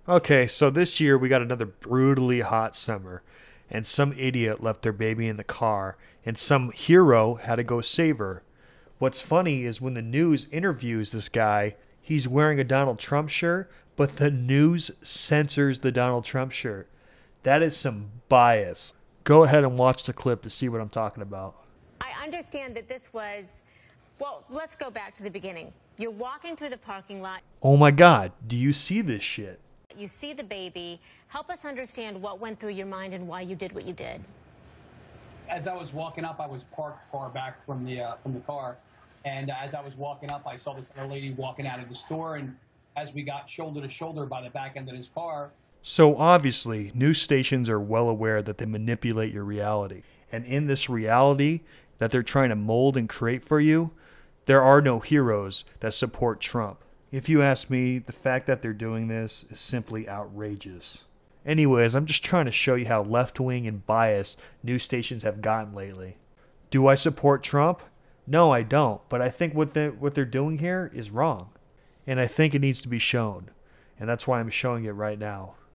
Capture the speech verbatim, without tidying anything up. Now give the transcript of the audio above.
Okay, so this year we got another brutally hot summer, and some idiot left their baby in the car, and some hero had to go save her. What's funny is when the news interviews this guy, he's wearing a Donald Trump shirt, but the news censors the Donald Trump shirt. That is some bias. Go ahead and watch the clip to see what I'm talking about. I understand that this was, well, let's go back to the beginning. You're walking through the parking lot. Oh my God, do you see this shit? You see the baby. Help us understand what went through your mind and why you did what you did. As I was walking up, I was parked far back from the uh, from the car, and as I was walking up, I saw this other lady walking out of the store, and as we got shoulder to shoulder by the back end of his car. So obviously, news stations are well aware that they manipulate your reality. And in this reality that they're trying to mold and create for you, there are no heroes that support Trump. If you ask me, the fact that they're doing this is simply outrageous. Anyways, I'm just trying to show you how left-wing and biased news stations have gotten lately. Do I support Trump? No, I don't. But I think what they what they're doing here is wrong. And I think it needs to be shown. And that's why I'm showing it right now.